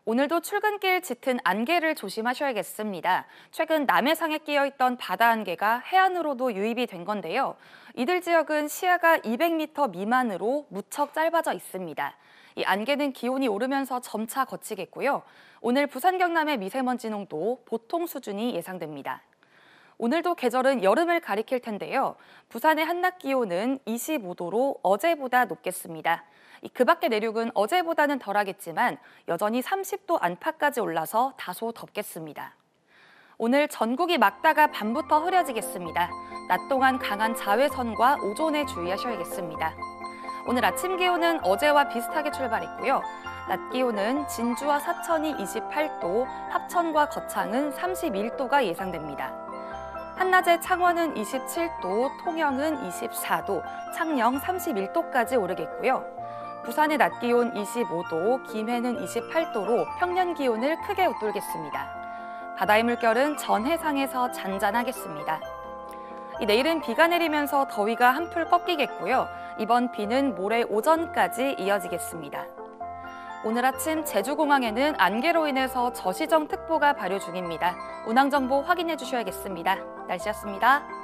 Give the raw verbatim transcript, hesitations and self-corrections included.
오늘도 출근길 짙은 안개를 조심하셔야겠습니다. 최근 남해상에 끼어있던 바다 안개가 해안으로도 유입이 된 건데요. 이들 지역은 시야가 이백 미터 미만으로 무척 짧아져 있습니다. 이 안개는 기온이 오르면서 점차 걷히겠고요. 오늘 부산 경남의 미세먼지 농도 보통 수준이 예상됩니다. 오늘도 계절은 여름을 가리킬 텐데요. 부산의 한낮 기온은 이십오 도로 어제보다 높겠습니다. 그 밖의 내륙은 어제보다는 덜하겠지만 여전히 삼십 도 안팎까지 올라서 다소 덥겠습니다. 오늘 전국이 막다가 밤부터 흐려지겠습니다. 낮 동안 강한 자외선과 오존에 주의하셔야겠습니다. 오늘 아침 기온은 어제와 비슷하게 출발했고요. 낮 기온은 진주와 사천이 이십팔 도, 합천과 거창은 삼십일 도가 예상됩니다. 한낮에 창원은 이십칠 도, 통영은 이십사 도, 창녕 삼십일 도까지 오르겠고요. 부산의 낮 기온 이십오 도, 김해는 이십팔 도로 평년 기온을 크게 웃돌겠습니다. 바다의 물결은 전 해상에서 잔잔하겠습니다. 이 내일은 비가 내리면서 더위가 한풀 꺾이겠고요. 이번 비는 모레 오전까지 이어지겠습니다. 오늘 아침 제주공항에는 안개로 인해서 저시정특보가 발효 중입니다. 운항정보 확인해 주셔야겠습니다. 날씨였습니다.